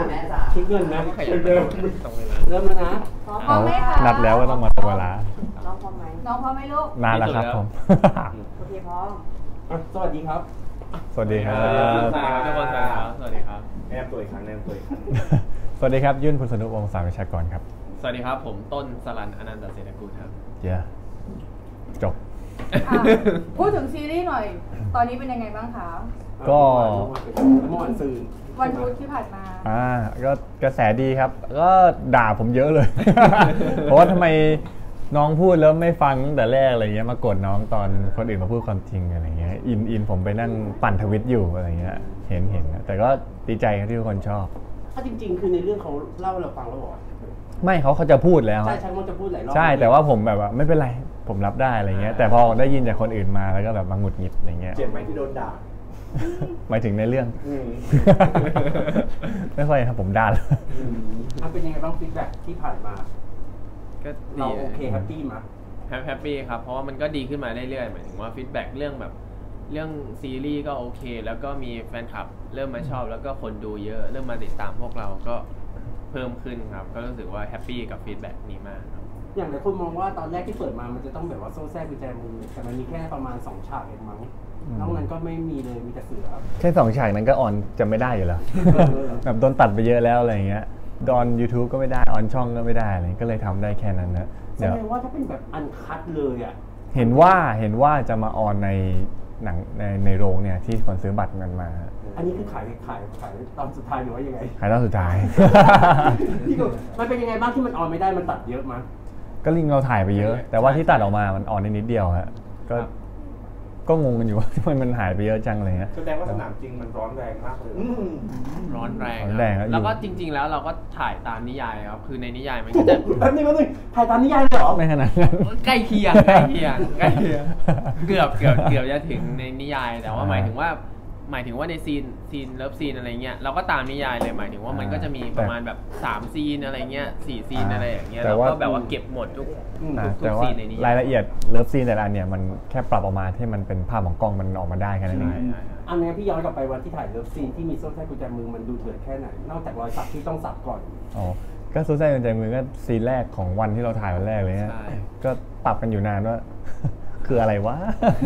แม่จ๋าคิดเงินนะเริ่มแล้วนะพร้อมไหมคะนัดแล้วก็ต้องมาตรงเวลาน้องพร้อมไหมน้องพร้อมไหมลูกนานแล้วครับผมโอเคพร้อมสวัสดีครับสวัสดีครับทุกคนสวัสดีครับแนะนำตัวอีกครั้งสวัสดีครับยุ่นพุทธนุวงศ์สามวิชากรครับสวัสดีครับผมต้นสรัญอนันตเศรษฐกุลครับจบพูดถึงซีรีส์หน่อยตอนนี้เป็นยังไงบ้างคะก็เมื่อวันซืนวันพุธที่ผ่านมาก็กระแสดีครับก็ด่าผมเยอะเลย เพราะว่าทำไมน้องพูดแล้วไม่ฟังตั้งแต่แรกอะไรเงี้ยมากดน้องตอนคนอื่นมาพูดความจริงอะไรเงี้ยอินผมไปนั่งปั่นทวิตอยู่อะไรเงี้ยเห็นแต่ก็ดีใจที่ทุกคนชอบถ้าจริงๆคือในเรื่องเขาเล่าเราฟังแล้วบอกไม่เขาจะพูดแล้วใช่เขาจะพูดหลายรอบใช่แต่ว่าผมแบบว่าไม่เป็นไรผมรับได้อะไรเงี้ยแต่พอได้ยินจากคนอื่นมาแล้วก็แบบมาหงุดหงิดอะไรเงี้ยเจ็บไหมที่โดนด่าหมายถึงในเรื่องไม่ค่อยครับผมด่าแล้วเป็นยังไงบ้างฟีดแบ็กที่ผ่านมาก็เราโอเคแฮปปี้มั้ยแฮปปี้ครับเพราะว่ามันก็ดีขึ้นมาเรื่อยๆหมายถึงว่าฟีดแบ็กเรื่องแบบเรื่องซีรีส์ก็โอเคแล้วก็มีแฟนคลับเริ่มมาชอบแล้วก็คนดูเยอะเริ่มมาติดตามพวกเราก็เพิ่มขึ้นครับก็รู้สึกว่าแฮปปี้กับฟีดแบ็กนี้มากครับอย่างหลายคนมองว่าตอนแรกที่เปิดมามันจะต้องแบบว่าโซ่แซ่กุญแจมือแต่มันมีแค่ประมาณ2ฉากเองมั้งนอกนั้นก็ไม่มีเลยมีแต่เสือแค่2ฉากนั้นก็ออนจะไม่ได้อยู่แล้วแบบโดนตัดไปเยอะแล้วอะไรเงี้ยดอน YouTube ก็ไม่ได้ออนช่องก็ไม่ได้อะไรก็เลยทำได้แค่นั้นนะแสดงว่าถ้าเป็นแบบอันคัดเลยอ่ะเห็นว่าจะมาออนในหนังในโรงเนี่ยที่คนซื้อบัตรกันมาอันนี้คือขายตอนสุดท้ายหรือว่ายังไงขายตอนสุดท้ายมันเป็นยังไงบ้างที่มันออนไม่ได้มันตัดเยอะมั้ยก็ลิงเราถ่ายไปเยอะแต่ว่าที่ตัดออกมามันออนนิดเดียวฮะก็งงกันอยู่ว่ามันหายไปเยอะจังเลยฮะแสดงว่าสนามจริงมันร้อนแรงมากเลยร้อนแรงแล้วก็จริงๆแล้วเราก็ถ่ายตามนิยายครับคือในนิยายมันก็จะแป๊บนึงถ่ายตามนิยายเลยเหรอไม่ขนาดนั้นใกล้เคียงเกือบจะถึงในนิยายแต่ว่าหมายถึงว่าในซีนเลิฟซีนอะไรเงี้ยเราก็ตามนิยายเลยหมายถึงว่ามันก็จะมีประมาณแบบ3ซีนอะไรเงี้ย4ซีนอะไรอย่างเงี้ยเราก็แบบว่าเก็บหมดทุกซีนในนี้รายละเอียดเลิฟซีนแต่ละอันเนี่ยมันแค่ปรับออกมาให้มันเป็นภาพของกล้องมันออกมาได้แค่นั้นเองอันนี้พี่ย้อนกลับไปวันที่ถ่ายเลิฟซีนที่มีโซ่แท้กุญแจมือมันดูเดือดแค่ไหนนอกจากรอยสักที่ต้องสักก่อนก็โซ่แท้กุญแจมือก็ซีนแรกของวันที่เราถ่ายวันแรกเลยเนี่ยก็ปรับกันอยู่นานว่าคืออะไรวะ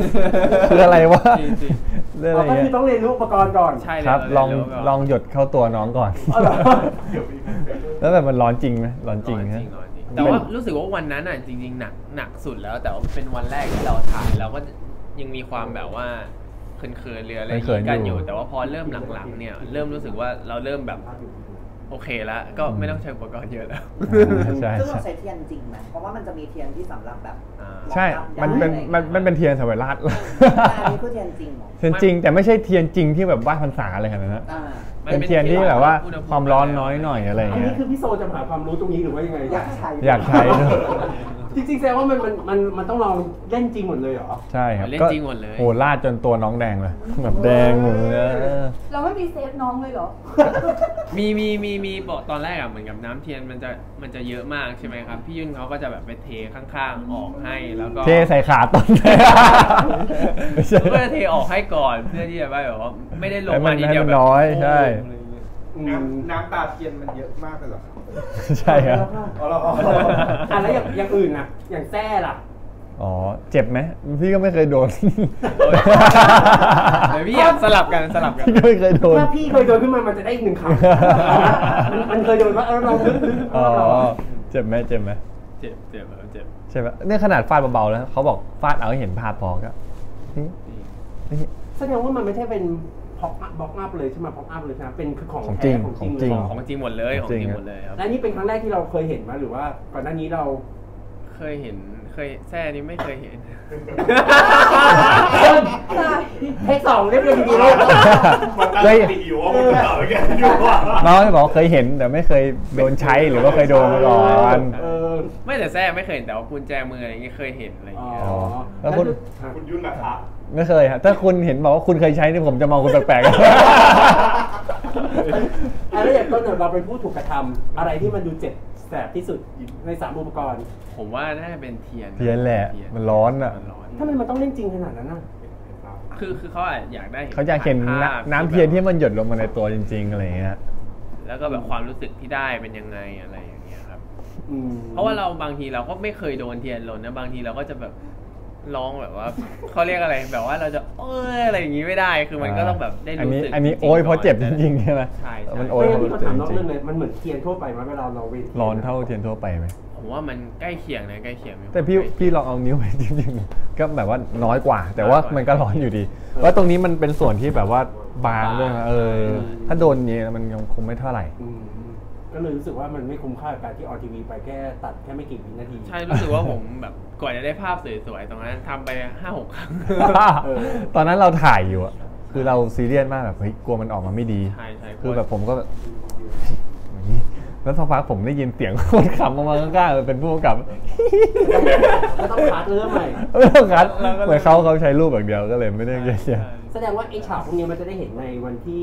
ก็คือต้องเรียนรู้อุปกรณ์ก่อนใช่ครับลองหยดเข้าตัวน้องก่อนแล้วแบบมันร้อนจริงไหมร้อนจริงฮะแต่ว่ารู้สึกว่าวันนั้นอ่ะจริงๆหนักสุดแล้วแต่ว่าเป็นวันแรกที่เราถ่ายเราก็ยังมีความแบบว่าเขินๆเรืออะไรกันอยู่แต่ว่าพอเริ่มหลังๆเนี่ยเริ่มรู้สึกว่าเราเริ่มแบบโอเคแล้วก็ไม่ต้องใช้อุปกรณ์เยอะแล้วใช่ซึ่งเราใช้เทียนจริงไหมเพราะว่ามันจะมีเทียนที่สำหรับแบบใช่มันเป็นเทียนสมัยราชอันนี้คือเทียนจริงหรอเทียนจริงแต่ไม่ใใช่เทียนจริงที่แบบว่าพรรษาอะไรขนาดนั้นเป็นเทียนที่แบบว่าความร้อนน้อยหน่อยอะไรอย่างเงี้ยอันนี้คือพี่โซจะหาความรู้ตรงนี้หรือว่ายังไงอยากใช้จริงๆแสดงว่ามันต้องลองเล่นจริงหมดเลยเหรอใช่ครับเล่นจริงหมดเลยโอ้ลาดจนตัวน้องแดงเลยแบบแดงหมดเลยเราไม่มีเซฟน้องเลยเหรอมีบอกตอนแรกอะเหมือนกับน้ำเทียนมันจะเยอะมากใช่ไหมครับพี่ยุ่นเขาก็จะแบบไปเทข้างๆออกให้แล้วก็เทใส่ขาต้นก็จะเทออกให้ก่อนเพื่อที่จะแบบว่าไม่ได้ลงมาทีเดียวแบบน้อยใช่น้ำตาเทียนมันเยอะมากเลยหรอใช่ครับแล้วอย่างอื่นนะอย่างแส้ล่ะเจ็บไหมพี่ก็ไม่เคยโดนเดี๋ยวพี่สลับกันพี่ก็ไม่เคยโดนถ้าพี่เคยโดนขึ้นมามันจะได้อีก1คำมันเคยโดนว่าเราเจ็บไหมเจ็บใช่ไหมนี่ขนาดฟาดเบาๆแล้วเขาบอกฟาดเอาให้เห็นภาพพอก็แสดงว่ามันไม่ใช่เป็นบล็อกอัพเลยใช่ไหมบล็อกอัพเลยนะเป็นคือของจริงหมดเลยครับและนี่เป็นครั้งแรกที่เราเคยเห็นมั้ยหรือว่าก่อนหน้านี้เราเคยเห็นแซ่นี้ไม่เคยเห็นเทค2เรียบร้อยดีเลยเคยน้องบอกเคยเห็นแต่ไม่เคยโดนใช้หรือว่าเคยโดนมาก่อนไม่แต่แซ่ไม่เคยเห็นแต่ว่ากุญแจมืออะไรอย่างเงี้ยเคยเห็นอะไรอย่างเงี้ยแล้วคุณยุ่นนะครับไม่เคยครับถ้าคุณเห็นบอกว่าคุณเคยใช้นี่ผมจะมองคุณแปลกๆแล้วอย่างต้นเราเป็นผู้ถูกกระทำอะไรที่มันดูเจ็บแสบที่สุดใน3อุปกรณ์ผมว่าน่าจะเป็นเทียนแหละมันร้อนอ่ะถ้ามันต้องเล่นจริงขนาดนั้นน่ะคือเขาอยากได้เขาอยากเห็นน้ำเทียนที่มันหยดลงมาในตัวจริงๆอะไรอย่างเงี้ยแล้วก็แบบความรู้สึกที่ได้เป็นยังไงอะไรอย่างเงี้ยครับอืมเพราะว่าเราบางทีเราก็ไม่เคยโดนเทียนหล่นนะบางทีเราก็จะแบบร้องแบบว่า เขาเรียกอะไรแบบว่าเราจะอะไรอย่างงี้ไม่ได้คือมันก็ต้องแบบได้รู้สึกอันนี้จริงๆโอ้ยเพราะเจ็บจก่อนริงๆใช่ไหมใช่ใช่มันโอ้โอ้ยยเพพี่ราะขอเจ็บถามจนอกริเรื่อง งเลยมันเหมือนเทียนทั่วไปไหมเวลาเราเวทๆร้อนเท่าเทียนทั่วไปไหมผมว่ามันใกล้เคียงนะใกล้เคียงแต่พี่ลองเอานิ้วไปจริงๆก็แบบว่าน้อยกว่า แต่ว่าน้อยกว่ามันก็ร้อนอยู่ดีว่าตรงนี้มันเป็นส่วนที่แบบว่าบางด้วยนะถ้าโดนนี้มันยังคงไม่เท่าไหร่ก็เลยรู้สึกว่ามันไม่คุ้มค่ากับการที่ออนทีวีไปแค่ตัดแค่ไม่กี่วินาทีใช่รู้สึกว่าผมแบบกว่าจะได้ภาพสวยๆตรงนั้นทำไป 5-6 ครั้งตอนนั้นเราถ่ายอยู่อะคือเราซีเรียสมากแบบเฮ้ยกลัวมันออกมาไม่ดีใช่ใช่คือแบบผมก็แบบอย่างนี้แล้วสักพักผมได้ยินเสียงคนขำออกมาข้างๆเป็นผู้กำกับก็ต้องคัดเริ่มใหม่ไม่ต้องคัดเหมือนเขาใช้รูปแบบเดียวก็เลยไม่ได้เยอะแยะแสดงว่าไอ้ฉากพวกนี้มันจะได้เห็นในวันที่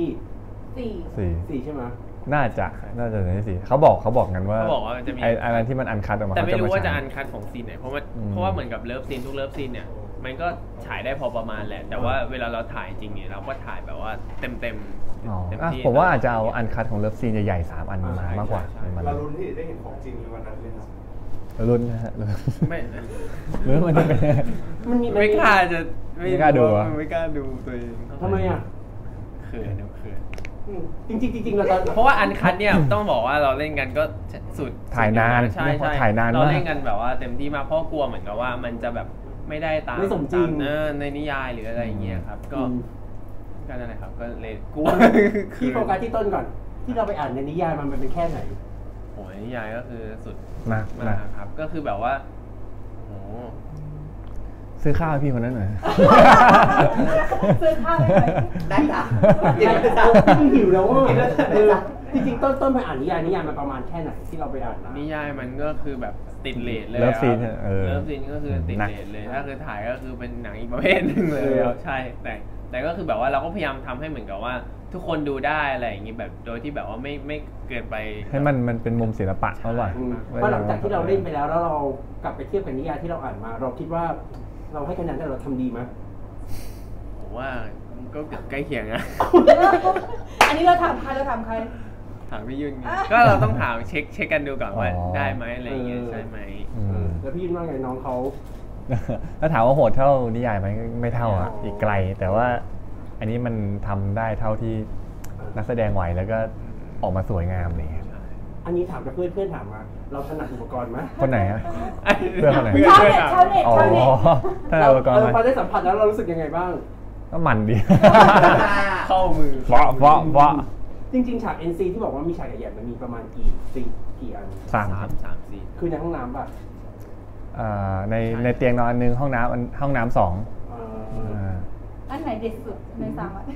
4 4ใช่ไหมน่าจะในที่สี่เขาบอกกันว่าเขาบอกว่ามันจะมีไอ้อันนั้นที่มันอันคัดออกมาแต่ไม่รู้ว่าจะเขอันคัดของซีนไหนเพราะว่าอืมเพราะว่าเหมือนกับเลิฟซีนทุกเลิฟซีนเนี่ยมันก็ฉายได้พอประมาณแหละ แต่ว่าเวลาเราถ่ายจริงเนี่ยเราก็ถ่ายแบบว่าเต็มอ๋อเต็มอ่ะที่ผมว่าอาจจะเอาอันคัดของเลิฟซีนใหญ่ๆ3 อันมามากกว่าใช่มันเราลุ้นที่ได้เห็นของจริงในวันนั้นเลยครับรุ่นนะฮะไม่หรือมันจะเป็นมันมีไม่กล้าจะไม่กล้าดูอะไม่กล้าดูตัวเองทำไมอ่ะเขินเขินจริงเราตอนเพราะว่าอันคัดเนี่ยต้องบอกว่าเราเล่นกันก็สุดถ่ายนานใช่ใช่ถ่ายนานเรามากเล่นกันแบบว่าเต็มที่มากเพราะกลัวเหมือนกับว่ามันจะแบบไม่ได้ตามไม่สมจริงตาในนิยายหรืออะไรอย่างเงี้ยครับ ก็นั่นแหละครับก็เลยกลัวพี่โฟกัสที่ต้นก่อน ที่เราไปอ่านในนิยายมันเป็นแค่ไหนโอ้ยนิยายก็คือสุดนะมากครับ ก็คือแบบว่าโอ้ซื้อข้าวให้พี่คนนั้นหน่อยซื้อข้าวให้หน่อยได้จ้ะพี่หิวแล้วว่ากินแล้วจ้ะจริงๆต้นไปอ่านนิยายมันประมาณแค่ไหนที่เราไปอ่านมานิยายมันก็คือแบบติดเรทเลยเลิฟซีนครับเลิเลิฟซีนก็คือติดหนักเรทเลยถ้าคือถ่ายก็คือเป็นหนังอีกประเภทหนึ่งเลยครับใช่แต่ก็คือแบบว่าเราก็พยายามทำให้เหมือนกับว่า ทุกคนดูได้อะไรอย่างงี้แบบโดยที่แบบว่าไม่เกินไปให้มันเป็นมุมศิลปะเอาไว้เพราะหลังจากที่เราเล่นไปแล้วเรากลับไปเทียบกับนิยายที่เราอ่านมา เราคิดว่าเราให้คะแนนได้เราทำดีไหมผมว่าก็เกือบใกล้เคียงนะอันนี้เราถามใครถามพี่ยุ่นไงก็เราต้องถามเช็คกันดูก่อนว่าอ๋อได้ไหมอะไรอย่างเงี้ยใช่ไหมแล้วพี่ยินว่าไงน้องเขาถ้าถามว่าโหดเท่านิยายไหมไม่เท่าอ่ะอ๋ออีอีกไกล แต่ว่าอันนี้มันทำได้เท่าที่นักแสดงไหวแล้วก็ออกมาสวยงามอะไรอย่างเลยอันนี้ถามกับเพื่อนถามมา เราถนัดอุปกรณ์ไหมคนไหนอะ เพื่อนคนไหนชาวเน็ตชาวเน็ตอ๋อชาวเน็ตถ้าเอาอุปกรณ์พอมาได้สัมผัสแล้วเรารู้สึกยังไงบ้างก็มันดีเข้ามือวะจริงๆฉาก NC ที่บอกว่ามีฉากใหญ่ๆมันมีประมาณกี่อันสามสามสี่คือในห้องน้ำป่ะในเตียงนอนอันนึงห้องน้ำสองเอ่อ่าอันไหนเด็ดสุดใน3อัน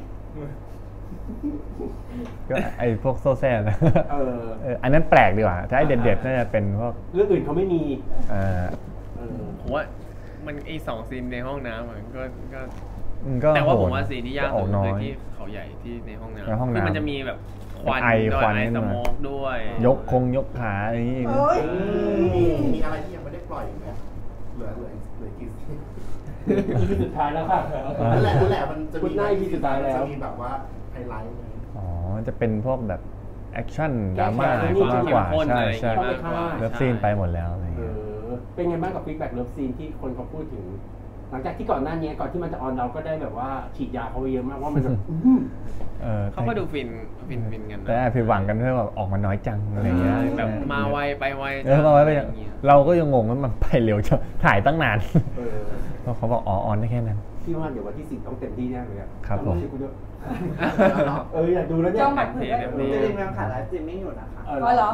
ก็ไอ้พวกโซ่แซ่นะเอออันนั้นแปลกดีกว่า ถ้าไอ้เด็ดๆน่าจะเป็นพวกเรื่องอื่นเขาไม่มีเอ่อเออผมว่ามันไอ้2 ซีนในห้องน้ำมันก็ก็แต่ว่าโหผดมว่าซีนที่ยากออสุกดน้อคืยอที่เขาใหญ่ที่ในห้องน้ำในห้องน้ำที่มันจะมีแบบควันไอด้วยควันไอขึ้นสมาโมกด้วยยกขาอะไรอย่างงี้เอ้ยมีอะไรที่ยังไม่ได้ปล่อยไหมเหลือกี่ซีน EP สุดท้ายแล้วค่ะนั่นแหละมันจะพุมีธหน้า EP สุดท้ายแล้วจะมีแบบว่าไฮไลท์ไหมอ๋อจะเป็นพวกแบบแอคชั่นดราม่าแก้แค้นมากกว่าเข้มข้นใช่อะไรอย่างใช่งี้มากกว่าเลิฟซีนไปหมดแล้วอะไรอย่างเอเงี้ยอเป็นไงบ้างกับฟีดแบ็กเลิฟซีนที่คนเขาพูดถึง หลังจากที่ก่อนหน้านี้ก่อนที่มันจะออนเราก็ได้แบบว่าฉีดยาเขาไปเยอะมากว่ามันแบบอื้อหือเขาก็ดูฟินกันนะแต่แอบผิดหวังกันด้วยแบบออกมาน้อยจังอะไรอย่างเงี้ยแบบมาไวไปไวมาไวไปอะอไรย่างอย่างเงี้ยเราก็ยังงงว่ามันไปเร็วจังถ่ายตั้งนานเออแล้วเขาบอกอ๋อออนได้แค่นั้นพี่ว่าเดี๋ยววันที่4ต้องเต็มที่แน่เลยอะครับผมช่วยกูด้วยอยากดูแล้วเนี่ยจองบัตรเผื่อได้เต็มจที่ริงๆยังขายไลฟ์สตรีมมิ่งอยู่นะคะอ๋อเหรอ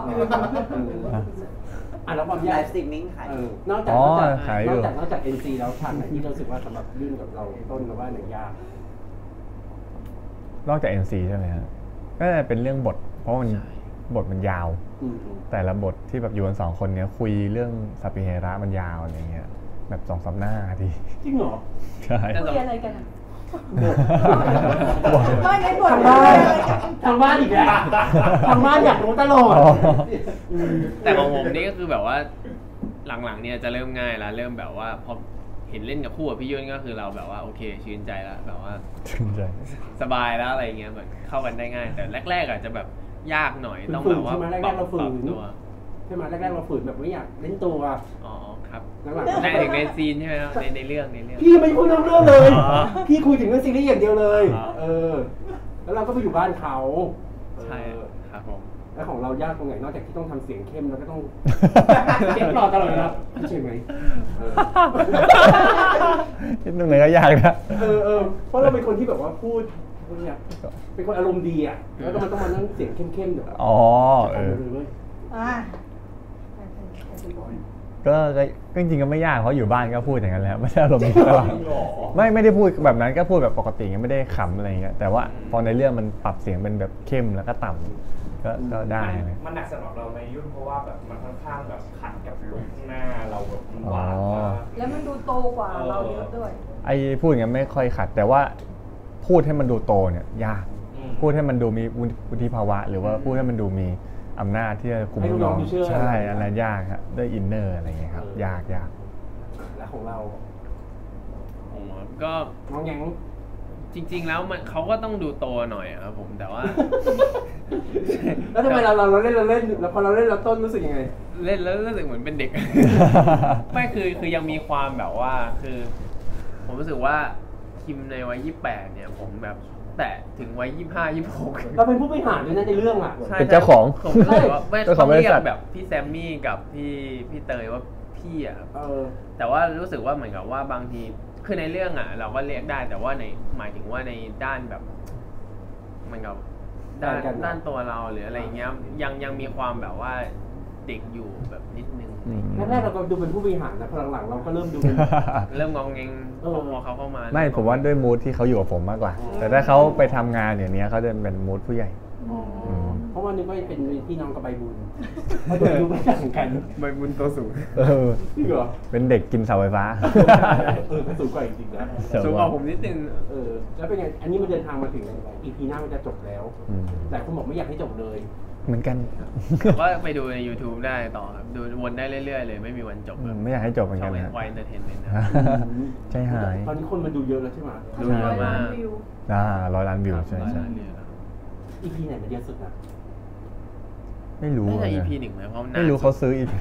แล้วความไลยากฟ์สตรีมมิ่งขายนอกจากอ๋อขายอยู่นอกจาก NC แล้วฉากไหนที่รู้สึกว่าสำหรับยื่นกับเราต้นหรือว่าไหนยากนอกจาก NC ใช่ไหมฮะก็จะเป็นเรื่องบท เพราะมันบทมันยาว แต่ละบทที่แบบอยู่กัน2 คนเนี้ยคุยเรื่องซาปิเฮระมันยาวอะไรเงี้ยแบบ2-3 หน้าทีจริงเหรอใช่คุยอะไรกันอะบทไม่ในบททางคุบ้าย นอะไรกันทางบ้านอีกแล้วทางบ้านอยากรู้ตลอดอ๋อแต่ของผมนี่ก็คือแบบว่าหลังๆเนี่ยจะเริ่มง่ายแล้วเริ่มแบบว่าพอเห็นเล่นกับคู่กับพี่ยุ่นก็คือเราแบบว่าโอเคชื่นใจแล้วแบบว่าชื่นใจสบายแล้วอะไรเงี้ยแบบเข้ากันได้ง่าย แต่แรกๆอาจจะแบบยากหน่อยต้องแบบว่าใช่ไหมแรกๆเราฝืปรันบตัวใช่ไหมแรกๆเราฝืนแบบไม่อยากเล่นตัวอ๋อครับหลังได้ถึงในซีนใช่ไหมครับในเรื่องพี่ไม่พูดเรื่องเลยอ๋อพี่คุยถึงเรื่องซีรีส์อย่างเดียวเลยอ๋อแล้วเราก็ไปอยู่บ้านเขาใช่ครับผมแล้วของเรายากตรงไหนนอกจากที่ต้องทำเสียงเข้มแล้วก็ต้อง เก็บต่อตลอดนะใช่ไหมตรงไหนก็ยากนะเพราะเราเป็นคนที่แบบว่าพูดเนี่ยเป็นคนอารมณ์ดีอ่ะแล้วก็มันต้องมานั่งเสียงเข้มๆเดี๋ยวอ๋ออ่ะก็จริงๆก็ไม่ยากเพราะอยู่บ้านก็พูดอย่างนั้นแหล้วไม่ใช่อารมณ์ดีตลอดไม่ได้พูดแบบนั้นก็พูดแบบปกติไม่ได้ขำอะไรเงี้ยแต่ว่าพอในเรื่องมันปรับเสียงเป็นแบบเข้มแล้วก็ต่ำก็ได้นะมันหนักสำหรับเราไหมยุ่นเพราะว่าแบบมันค่อนข้างแบบขัดกับลุคหน้าเราแบบหวานมากแล้วมันดูโตกว่าเราเยอะด้วยไอ้พูดอย่างนั้นไม่ค่อยขัด แต่ว่าพูดให้มันดูโตเนี่ยยาก พูดให้มันดูมีวุฒิภาวะ หรือว่าพูดให้มันดูมีอำนาจที่จะคุมน้องใช่อันนั้นยากครับด้วยอินเนอร์อะไรเงี้ยครับยากแล้วของเราผมก็น้องยังจริง ๆ แล้วเขาก็ต้องดูโตหน่อยครับผมแต่ว่าแล้วทำไมเราเล่นแล้วพอเราเล่นเราต้นรู้สึกยังไงเล่นแล้วรู้สึกเหมือนเป็นเด็ก ไม่คือยังมีความแบบว่าคือ ผมรู้สึกว่าคิมในวัย28เนี่ยผมแบบแต่ถึงวัย25 26 เราเป็นผู้บริหารด้วยนะในเรื่องอ่ะใช่เป็นเจ้าของผมรู้สึกว่าไม่เจ้าขต้ออง งบริเรียษักทแบบพี่แซมมี่กับพี่เตยว่าพี่อะครับเออแต่ว่ารู้สึกว่าเหมือนกับว่าบางทีคือในเรื่องอ่ะ เราก็เรียกได้แต่ว่าในหมายถึงว่าในด้านแบบเหมือนกับด้านตัวเราหรืออะไรเงี้ยยังมีความแบบว่าเด็กอยู่แบบนิดนึงแรกๆเราก็ดูเป็นผู้บริหารนะพอหลังๆเราก็เริ่มดูเป็นเริ่มงองเงงเออพอเขาเข้ามาไม่ผมว่าด้วยมูดที่เขาอยู่กับผมมากกว่า แต่ถ้าเขาไปทำงานอย่างนี้เขาจะเป็นมูดผู้ใหญ่เพราะว่านึกว่าเป็นพี่น้องกับใบบุญเพราะดูไม่ต่างกันใบบุญตัวสูงจริงเหรอเป็นเด็กกินเสาไฟฟ้าก็สูงกว่าจริงๆนะสูงกว่าผมนิดนึงแล้วเป็นไงอันนี้มันเดินทางมาถึง EP หน้ามันจะจบแล้วแต่คุณบอกไม่อยากให้จบเลยเหมือนกันก็ไปดูใน YouTube ได้ต่อครับดูวนได้เรื่อยๆเลยไม่มีวันจบครับไม่อยากให้จบเหมือนช่กัอน งนะไวเอนเตอร์เทนเมนต์นะใจหายตอนนี้คนมันดูเยอะแล้วใช่ไหมดูเยอะมากวิว 100 ล้านวิวใช่ใช่ EP ไหนมันเยอะสุดนะไม่รู้น่าจะเหมือน EP กัน 1ไหมเพราะมันไม่รู้เขาซื้อ EP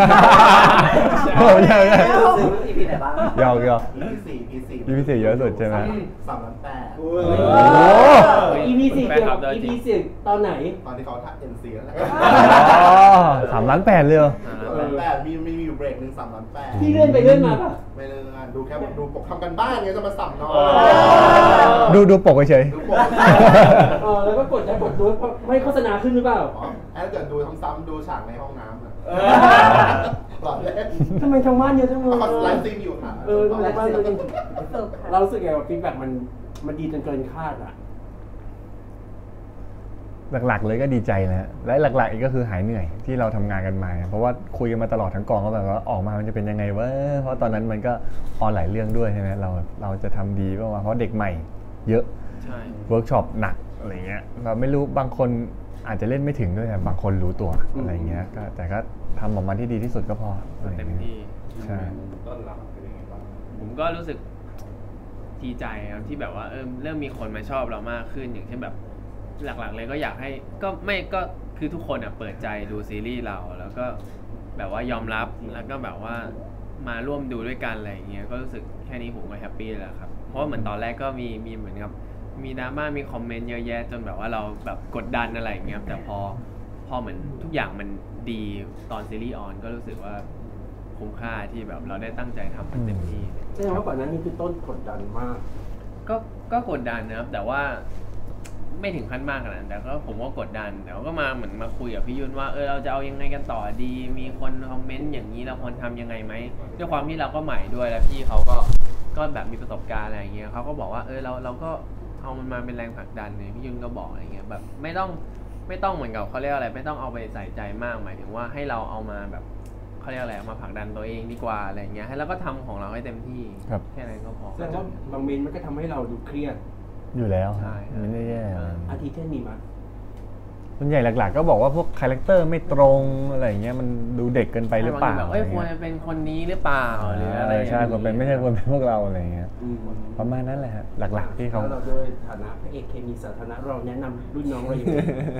ซื้อ EP ไหนบ้างยอก EP 4 EP 4เยอะสุดใช่ไหม 3,800,000 โอ้ EP 4เกี่ยวกับ EP 4ตอนไหนตอนที่เขาทัก NC แล้วแหละ 3,800,000เลยเหรอ 3,800,000มีอยู่เบรกหนึ่ง3,800,000 พี่เลื่อนไปเลื่อนมาป่ะไม่เลื่อนดูแค่ดูปกทำกันบ้านไงจะมาสับน้องดูปกเฉยดูปกแล้วก็กดดูไม่โฆษณาขึ้นหรือเปล่าถ้าเกิดดูซ้ำๆดูฉากในห้องน้ำอะหลอดเล่นทำไมทางบ้านเยอะจังเลยเขาไลฟ์สตรีมอยู่ค่ะไลฟ์บ้านเยอะจังเสิร์ฟค่ะเรารู้สึกไงว่าฟีดแบ็กมันดีจนเกินคาดอ่ะหลักๆเลยก็ดีใจนะและหลักๆอีกก็คือหายเหนื่อยที่เราทำงานกันมา เพราะว่าคุยกันมาตลอดทั้งกองก็แบบว่าออกมามันจะเป็นยังไงวะเพราะตอนนั้นมันก็ออนหลายเรื่องด้วยใช่ไหมเราจะทำดีป่าวเพราะเด็กใหม่เยอะใช่เวิร์กช็อปหนักอะไรเงี้ยเราไม่รู้บางคนอาจจะเล่นไม่ถึงด้วยแต่บางคนรู้ตัวอะไรเงี้ยก็แต่ก็ทำออกมาที่ดีที่สุดก็พออะไรเต็มเงี้ยที่ใช่ต้นรับเป็นยังไงบ้างผมก็รู้สึกดีใจครับที่แบบว่าเริ่มมีคนมาชอบเรามากขึ้นอย่างเช่นแบบหลักๆเลยก็อยากให้ก็คือทุกคนเปิดใจดูซีรีส์เราแล้วก็แบบว่ายอมรับแล้วก็แบบว่ามาร่วมดูด้วยกันอะไรอย่างเงี้ยก็รู้สึกแค่นี้ผมก็แฮปปี้แล้วครับเพราะว่าเหมือนตอนแรกก็มีเหมือนกับมีดราม่ามีคอมเมนต์เยอะแยะจนแบบว่าเราแบบกดดันอะไรอย่างเงี้ยแต่พอเหมือนทุกอย่างมันดีตอนซีรีส์ออนก็รู้สึกว่าคุ้มค่าที่แบบเราได้ตั้งใจทำมันเต็มที่แสดงว่าก่อนนั้นนี่คือต้นกดดันมากก็กดดันนะครับแต่ว่าไม่ถึงขั้นมากขนาดนั้นแต่ก็ผมก็กดดันแต่ก็เหมือนมาคุยกับพี่ยุ่นว่าเราจะเอายังไงกันต่อดีมีคนคอมเมนต์อย่างนี้เราควรทำยังไงไหมด้วยความที่เราก็ใหม่ด้วยแล้วพี่เขาก็แบบมีประสบการณ์อะไรอย่างเงี้ยเขาก็บอกว่าเราก็เอามันมาเป็นแรงผลักดันเลยพี่ยุ่นก็บอกอะไรเงี้ยแบบไม่ต้องเหมือนกับเขาเรียกอะไรไม่ต้องเอาไปใส่ใจมากหมายถึงว่าให้เราเอามาแบบเขาเรียกอะไรมาผลักดันตัวเองดีกว่าอะไรเงี้ยให้เราก็ทำของเราให้เต็มที่แค่นั้นก็พอแสดงว่าบางเมนมันก็ทำให้เราดูเครียดอยู่แล้วใช่ไม่ได้แย่อะไรอาทิเช่นมีมั้ยส่วนใหญ่หลักๆก็บอกว่าพวกคาแรคเตอร์ไม่ตรงอะไรอย่างเงี้ยมันดูเด็กเกินไปหรือเปล่าแบบควรจะเป็นคนนี้หรือเปล่าหรืออะไรใช่ควรเป็นไม่ใช่ควรเป็นพวกเราอะไรอย่างเงี้ยอืมประมาณนั้นแหละฮะหลักๆที่เขาแล้วเราด้วยฐานะพระเอกเคมีสาธารณะเราแนะนำรุ่นน้องเราอย่างไร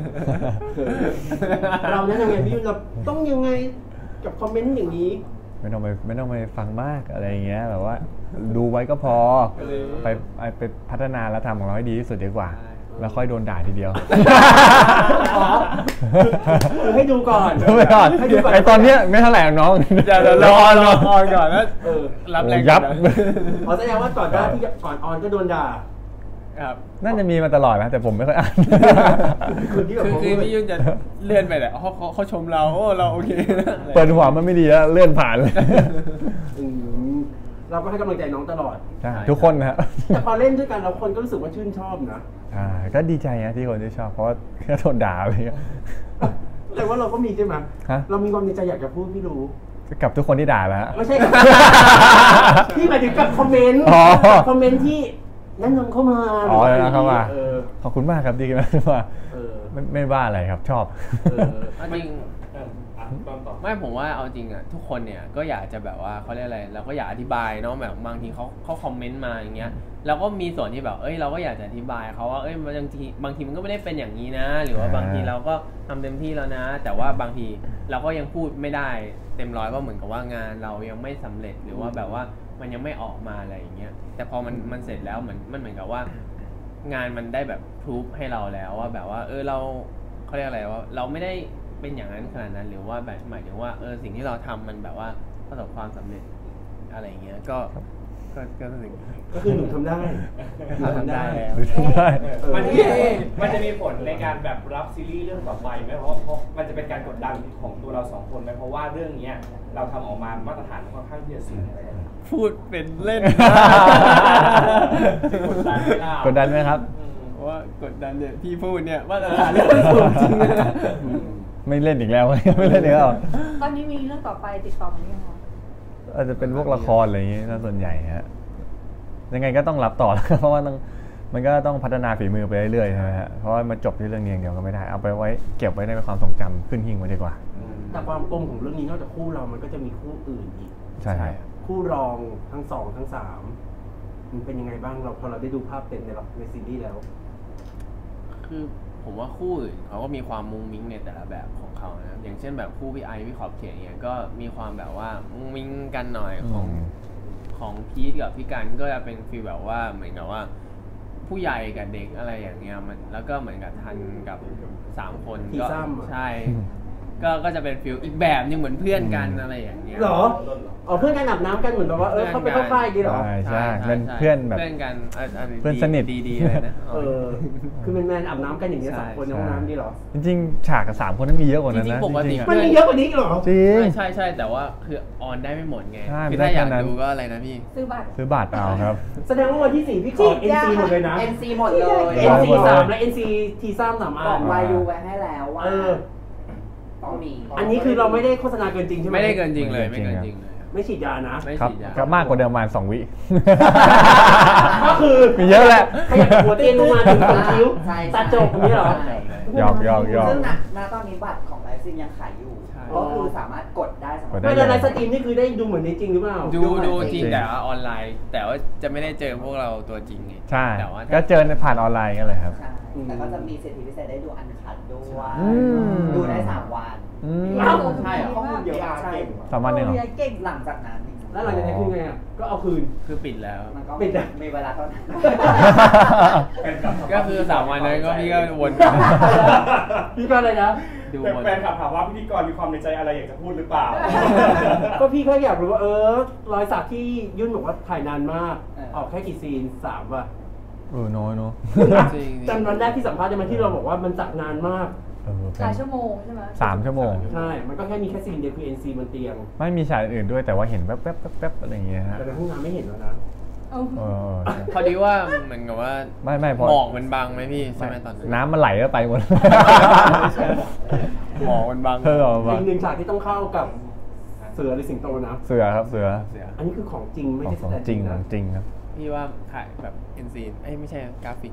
เราแนะนำไงพี่ยุ่นเราต้องยังไงกับคอมเมนต์อย่างนี้ไม่ต้องไปฟังมากอะไรอย่างเงี้ยแบบว่าดูไว้ก็พอไปพัฒนาแล้วทำของเราให้ดีที่สุดดีกว่า แล้วค่อยโดนด่าทีเดียวคือให้ดูก่อนดูไปก่อนไอตอนเนี้ยไม่เท่าไหร่น้องจะรอก่อนแล้วรับแรงยับขอแสดงว่าก่อนหน้าที่ก่อนออนก็โดนด่าครับน่าจะมีมาตลอดนะแต่ผมไม่ค่อยอ่านคือที่แบบคือพี่ยุ่นจะเลื่อนไปแหละเขาชมเราโอ้เราโอเคนะเปิดหัวมันไม่ดีแล้วเลื่อนผ่านเลยเราก็ให้กำลังใจน้องตลอดใช่ทุกคนนะฮะแต่พอเล่นด้วยกันเราคนก็รู้สึกว่าชื่นชอบนะก็ดีใจนะที่คนที่ชอบเพราะว่าแค่โดนด่าอะไรเงี้ยแต่ว่าเราก็มีใช่ไหมฮะเรามีความในใจอยากจะพูดพี่รู้กับทุกคนที่ด่าแล้วฮะไม่ใช่กับ พี่หมายถึงกับคอมเมนต์อ๋อคอมเมนต์ที่แนะนำเข้ามาอ๋อแล้วเข้ามาเออขอบคุณมากครับดีมากที่มาเออไม่ว่าอะไรครับชอบจริงตอนต่อไม่ผมว่าเอาจริงอ่ะทุกคนเนี่ยก็อยากจะแบบว่าเขาเรียกอะไรเราก็อยากอธิบายเนาะแบบบางทีเขาคอมเมนต์มาอย่างเงี้ยเราก็มีส่วนที่แบบเราก็อยากจะอธิบายเขาว่าบางทีมันก็ไม่ได้เป็นอย่างนี้นะ หรือว่าบางทีเราก็ทำเต็มที่แล้วนะ แต่ว่าบางทีเราก็ยังพูดไม่ได้เต็มร้อยว่าเหมือนกับว่างานเรายังไม่สำเร็จหรือว่าแบบว่ามันยังไม่ออกมาอะไรอย่างเงี้ยแต่พอมันเสร็จแล้วมันเหมือนกับว่างานมันได้แบบพรูฟให้เราแล้วว่าแบบว่าเราเขาเรียกอะไรว่าเราไม่ได้เป็นอย่างนั้นขนาดนั้นหรือว่าแบบหมายถึงว่าสิ่งที่เราทำมันแบบว่าประสบความสำเร็จอะไรอย่างเงี้ยก็สิ่งก็คือหนูทำได้ทำได้แล้วได้มันจะมีผลในการแบบรับซีรีส์เรื่องต่อไปไหมเพราะมันจะเป็นการกดดันของตัวเราสองคนไหมเพราะว่าเรื่องเนี้ยเราทำออกมามาตรฐานค่อนข้างที่จะสูงอะไรอย่างเงี้ยพูดเป็นเล่นกดดันไหมครับว่ากดดันเนี่ยพี่พูดเนี่ยมาตรฐานเรื่องสูงจริงนะไม่เล่นอีกแล้ว ไม่เล่นอีกแล้วตอนนี้มีเรื่องต่อไปติดต่อมาหรือยังคะอาจจะเป็นพวกละครอะไรอย่างงี้ซะส่วนใหญ่ฮะยังไงก็ต้องรับต่อ เพราะว่ามันก็ต้องพัฒนาฝีมือไปเรื่อยๆใช่ไหมฮะเพราะว่ามาจบที่เรื่องนี้อย่างเดียวก็ไม่ได้เอาไปไว้เก็บไว้ในความทรงจำขึ้นหิ้งไว้ดีกว่าแต่ความกลมของเรื่องนี้นอกจากคู่เรามันก็จะมีคู่อื่นอีกใช่ครับคู่รองทั้งสองทั้งสามมันเป็นยังไงบ้างพอเราได้ดูภาพเต็มในซีรีส์แล้วคือผมว่าคู่อื่นเขาก็มีความมุ้งมิ้งในแต่ละแบบของเขานะอย่างเช่นแบบคู่พี่ไอพี่ขอบเขตเนี่ยก็มีความแบบว่ามุ้งมิ้งกันหน่อยของพีทกับพี่กันก็จะเป็นฟีลแบบว่าเหมือนกับว่าผู้ใหญ่กับเด็กอะไรอย่างเงี้ยมันแล้วก็เหมือนกับทันกับ3คนก็ทีซ้ำอะใช่ก็จะเป็นฟีลอีกแบบนึงเหมือนเพื่อนกันอะไรอย่างเงี้ยเหรออ๋อเพื่อนกันอาบน้ำกันเหมือนแบบว่าเข้าไปเข้าค่ายดีเหรอใช่เป็นเพื่อนแบบเพื่อนกันเพื่อนสนิทดีๆเลยนะคือเป็นแมนอาบน้ำกันอย่างเงี้ยสองคนในห้องน้ำดีเหรอจริงๆฉากกับ3คนนั้นมีเยอะกว่านั้นจรินะงๆปกติจริงๆอะมันมีเยอะกว่านี้อีกเหรอจริงใช่แต่ว่าคือออนได้ไม่หมดไงใช่คือไม่ได้ถ้าอยากแค่นั้นดูก็อะไรนะพี่ซื้อบัตรซื้อบัตรเอาครับแสดงว่าวันที่4พี่ขอ NC หมดเลยนะ NC หมดเลย NC 3และ NC ทีซ้ำ3 บอัอกนวายูไว้ให้แล้วว่าต้องมีอันนี้คือเราไม่ได้โฆษณาเกินจริงใช่ไหมไม่ได้เกินจริงเลยไม่ไม่เกิเกินนจจริริงงเลยครับไม่ฉีดยานะไม่ครับฉีดยาก็มากกว่าเดิมประมาณ2 วิก็คือมีเยอะแหละขยับหัวเตียงลงมาถึงตรงคิ้วใช่ตัดจบอย่างนี้เหรอใช่หยอกซึ่งณตอนนี้บัตรของไลฟ์ซิมยังขายอยู่ ก็คือสามารถกดได้สำหรับไม่ได้ไลฟ์สตรีมนี่คือได้ดูเหมือนในจริงหรือเปล่าดูจริงแต่ว่าออนไลน์ แต่ว่าจะไม่ได้เจอพวกเราตัวจริงไงใช่แต่ว่าก็เจอในผ่านออนไลน์กันเลยครับใช่แต่ก็จะมีสิทธิพิเศษได้ดูอันคัดด้วยอืมดูได้3 วันเอ้าใช่เหรอข้อมูลเยอะมากใช่สามวันเองเหรอเรียนเก่งหลังจากนั้นแล้วหลังจากนั้นคือไงอ่ะก็เอาคืนคือปิดแล้วมันก็ปิดอะมีเวลาเท่านั้นก็คือ3 วันนั้นก็พี่ก็วนพี่ก็อะไรนะดูวนแฟนคลับถามว่าพิธีกรมีความในใจอะไรอยากจะพูดหรือเปล่าก็พี่แค่อยากรู้ว่ารอยสักที่ยุ่นบอกว่าถ่ายนานมาก ออกแค่กี่ซีน3ว่ะน้อยเนาะจริงจำวันแรกที่สัมภาษณ์ได้ไหมที่เราบอกว่ามันสักนานมากหลายชั่วโมงใช่ไหม 3 ชั่วโมงใช่ มันก็แค่มีแค่ซีนเดียวคือ NC บนเตียงไม่มีฉากอื่นด้วยแต่ว่าเห็นแป๊บๆอะไรอย่างเงี้ยฮะแต่ในห้องน้ำไม่เห็นแล้วนะเออพอดีว่าเหมือนกับว่าไม่พอหมอกมันบังไหมพี่ใช่ไหมตอนนั้นน้ำมันไหลแล้วไปหมดหมอกมันบังเออบังอีกหนึ่งฉากที่ต้องเข้ากับเสือหรือสิงโตนะเสือครับเสืออันนี้คือของจริงไม่ของใช่แสดงจริงนะจริงครับพี่ว่าขายแบบเอ็นซีไม่ใช่กราฟิกเนี่ย